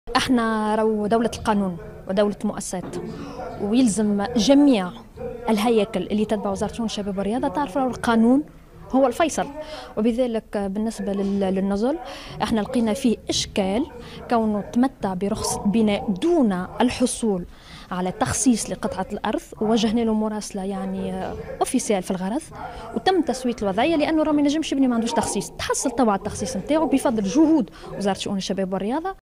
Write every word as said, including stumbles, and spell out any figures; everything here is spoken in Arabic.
احنا رو دولة القانون ودولة المؤسسات، ويلزم جميع الهياكل اللي تتبع وزارة شؤون الشباب والرياضة تعرف أن القانون هو الفيصل. وبذلك بالنسبة للنزل احنا لقينا فيه إشكال كونه تمتع برخصة بناء دون الحصول على تخصيص لقطعة الأرض، ووجهنا له مراسلة يعني أوفيسيال في الغرض، وتم تسوية الوضعية لأنه راه ما ينجمش يبني ما عندوش تخصيص. تحصل طبعا التخصيص نتاعو بفضل جهود وزارة شؤون الشباب والرياضة.